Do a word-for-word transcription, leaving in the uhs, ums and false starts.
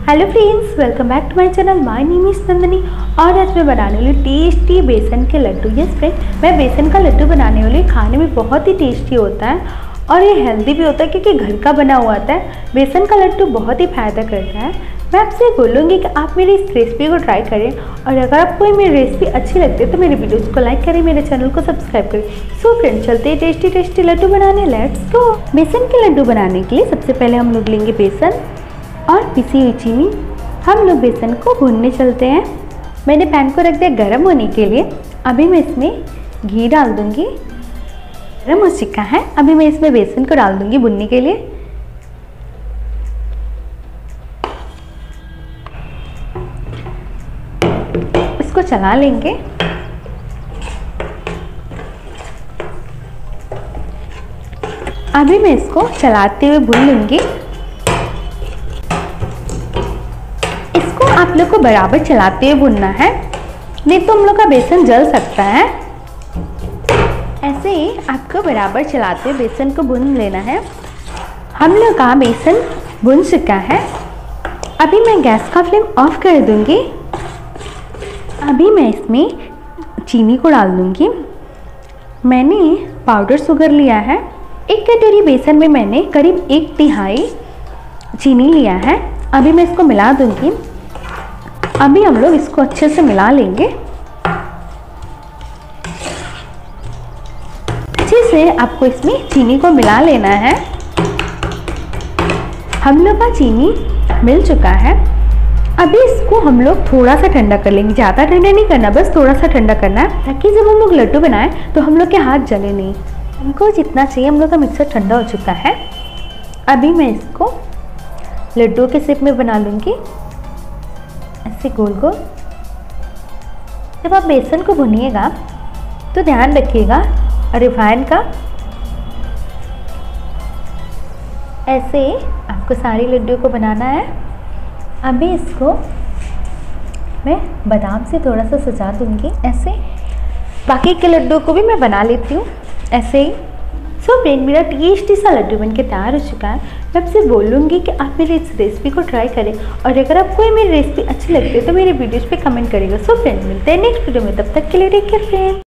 Hello friends, welcome back to my channel. My name is Nandani और आज मैं बनाने वाली टेस्टी बेसन के लड्डू। यस फ्रेंड, मैं बेसन का लड्डू बनाने वाली। खाने में बहुत ही टेस्टी होता है और ये हेल्दी भी होता है क्योंकि घर का बना हुआ आता है। बेसन का लड्डू बहुत ही फ़ायदा करता है। मैं आपसे बोलूँगी कि आप मेरी इस रेसिपी को ट्राई करें और अगर आपको मेरी रेसिपी अच्छी लगती है तो मेरे वीडियोज़ को लाइक करें, मेरे चैनल को सब्सक्राइब करें। सो फ्रेंड्स, चलते हैं टेस्टी टेस्टी लड्डू बनाने। Let's go. बेसन के लड्डू बनाने के लिए सबसे पहले हम लोग लेंगे बेसन और पिसी हुई चीनी। हम लोग बेसन को भूनने चलते हैं। मैंने पैन को रख दिया गर्म होने के लिए। अभी मैं इसमें घी डाल दूंगी। गर्म हो चुका है। अभी मैं इसमें बेसन को डाल दूंगी भूनने के लिए। इसको चला लेंगे। अभी मैं इसको चलाते हुए भून लूंगी। इसको आप लोग को बराबर चलाते हुए भूनना है, नहीं तो हम लोग का बेसन जल सकता है। ऐसे ही आपको बराबर चलाते हुए बेसन को भून लेना है। हम लोग का बेसन भुन चुका है। अभी मैं गैस का फ्लेम ऑफ कर दूंगी। अभी मैं इसमें चीनी को डाल दूंगी। मैंने पाउडर शुगर लिया है। एक कटोरी बेसन में मैंने करीब एक तिहाई चीनी लिया है। अभी मैं इसको मिला दूंगी। अभी हम लोग इसको अच्छे से मिला लेंगे। अच्छे से आपको इसमें चीनी को मिला लेना है। हम लोग का चीनी मिल चुका है। अभी इसको हम लोग थोड़ा सा ठंडा कर लेंगे। ज़्यादा ठंडा नहीं करना, बस थोड़ा सा ठंडा करना है ताकि जब हम लोग लड्डू बनाएं तो हम लोग के हाथ जले नहीं। हमको जितना चाहिए, हम लोग का मिक्सर ठंडा हो चुका है। अभी मैं इसको लड्डू के शेप में बना लूँगी, ऐसे गोल गोल। जब आप बेसन को भुनिएगा तो ध्यान रखिएगा रिफाइन का। ऐसे आपको सारे लड्डू को बनाना है। अभी इसको मैं बादाम से थोड़ा सा सजा दूंगी। ऐसे बाकी के लड्डू को भी मैं बना लेती हूँ ऐसे ही। सो फ्रेंड, मेरा टेस्टी सा लड्डू बनके तैयार हो चुका है। मैं आपसे बोलूँगी कि आप मेरी इस रेसिपी को ट्राई करें और अगर आपको मेरी रेसिपी अच्छी लगती है तो मेरे वीडियोज़ पे कमेंट करेगा। सो फ्रेंड, मिलते हैं नेक्स्ट वीडियो में। तब तक के लिए टेक केयर फ्रेंड।